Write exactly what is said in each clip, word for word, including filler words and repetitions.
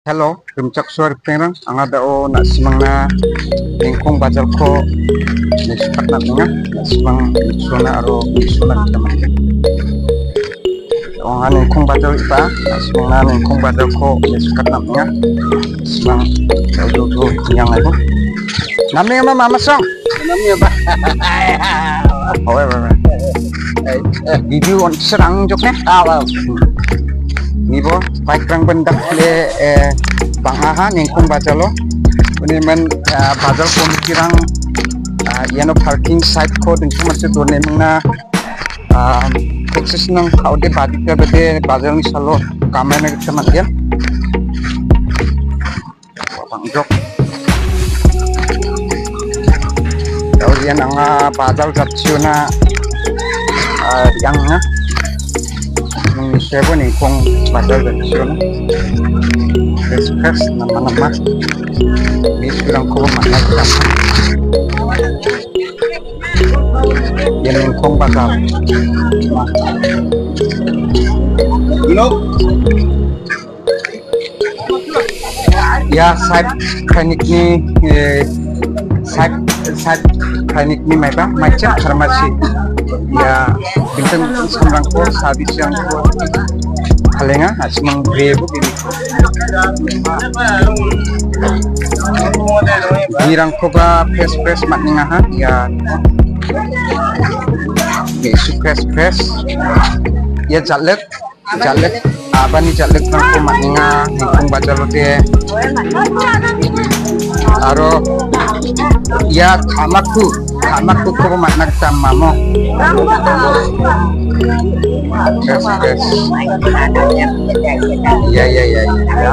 Hello, rumcak suar pengrang, anga dao nak simang na lingkong bazar ko nisukat na nga, nak simang nisuna aro nisuna teman ke. Anga lingkong bazar ipa, nak simang na lingkong bazar ko nisukat na nga, simang dao do yang aku. Namanya apa mama song? Namanya apa? Oh, video on serang joknya. Awal. Nibo baik rang bendak le eh, bangaha ningkung bajalo ini men uh, bajal pemikiran uh, yano parking site ko dengku masih done mengna uh, eksis nang kau de badik ke bede bajal ni salo kamera kita dia bang jok kau dia nanga bajal jatsiuna uh, yang na Siapa nih kong badal dan sion Respers nama-nama ini surang ko mana kita yang kong badal ya side klinik ni side side klinik ni apa macam farmasi ya bintang sekarang ko sabis yang ko kalenga asimang brebo gini ko hirang ko ba press press matninga ha ya isu press press ya jalek jalek apa nih jalek nang ko matninga hingkong bajalote aro ya kamaku kamaku ko matnag tamamo press press ya ya ya ya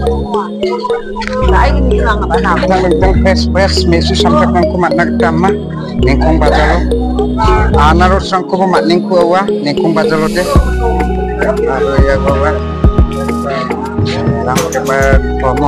tentang press press mesu sampai nang ko matnag tama ningkong bajalo anaro sang ko matning ko wa ningkong bajalo de aro ya ko wa lang ke ba promo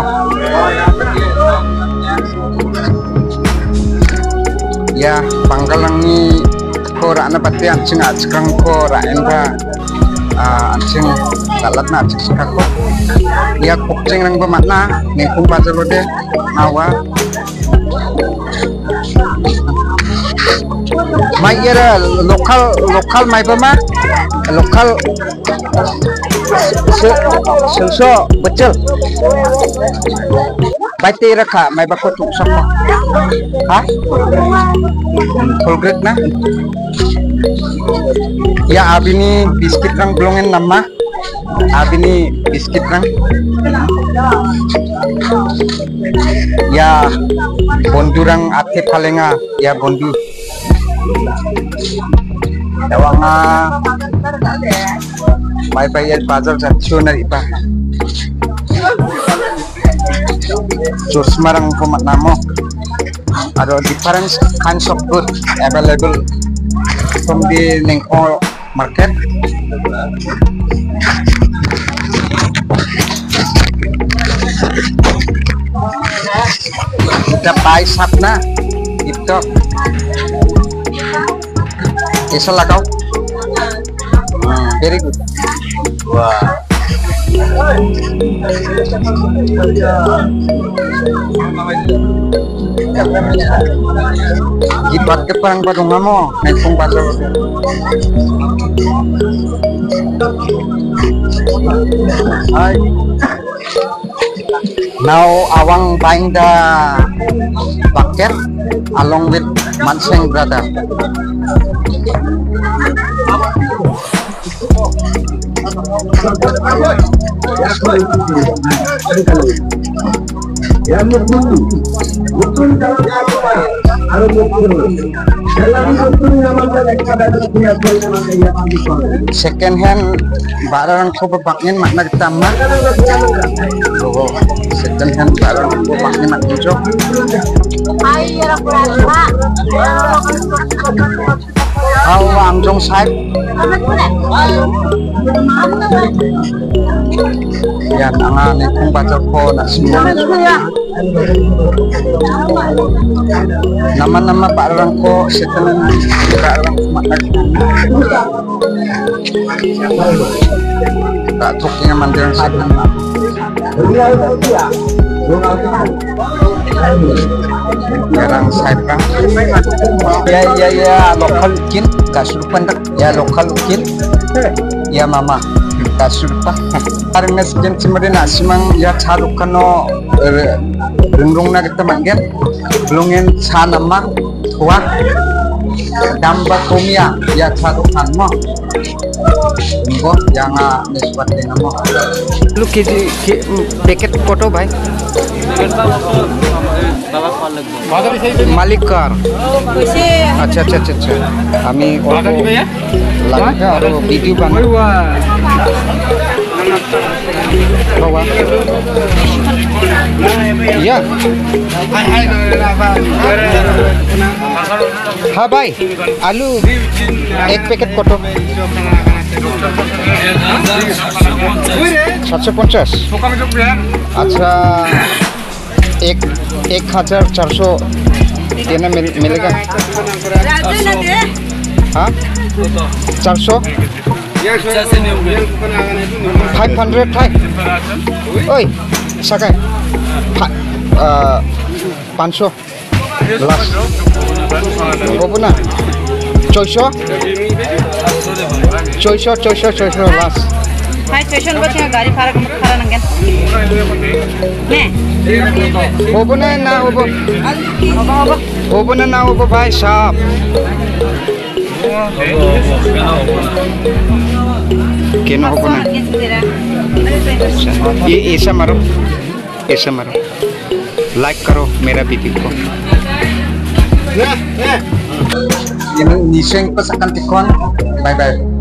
ya panggalang ni ko ra na pati ancing ackrang ko ra enra ancing lalat na acik ko ya kokcing nang bamatna ningkung bajalo de nawa mai era lokal lokal mai pama lokal selso betul baiti raka mai bako tuk soko ha kolgret na ya abini biskit rang belongen nama abini biskit rang ya bondu rang ate palenga ya bondu dawanga mai bayar bazar jatsionar ipa jus marang pemat namo ada different kinds of food available from the Ningko market kita pai sapna itu isalah kau hmm, very good wah Gipat ke perang padung ngamo nengkong pasal hai now awang buying the bucket along with Manseng brother second hand barang ko babaknin makna tama oh second hand barang ko babaknin makna jo ay ra kurang How amjong side yan ang aning kung baca ko na semua nama-nama barang ko setelah barang kumatak tak tukingnya mandiran side Jarang saya bang. Ya ya ya lokal kin kasurupan tak ya lokal kin ya mama kasurupa. Hari meskin cemari nasi mang ya calukan no rengrung na kita magen belungin sana mah tua damba komia ya calukan mo. Enggak jangan nisbat dengan mo. Lu keji paket foto भाई मालिक कार अच्छा अच्छा अच्छा अच्छा আমি লাগবে আর ভিডিও বানাবো বাবা या हाँ भाई आलू एक पैकेट फोटो सात सौ पचास अच्छा एक एक हजार चार सौ देना मिल, मिलेगा हाँ चार सौ फाइव हंड्रेड फाइव ओए सकाय पाँच सौ लास्ट वो ना चौसौ चौसौ चौसौ चौसौ last Hai station buat yang garis para para nanggen. Nih. Obo na na obo. Obo na na obo bhai sahab. Kena obo na. ये ऐसा मारो ऐसा मारो लाइक करो मेरा वीडियो को ini niseng pesakan tikon bye bye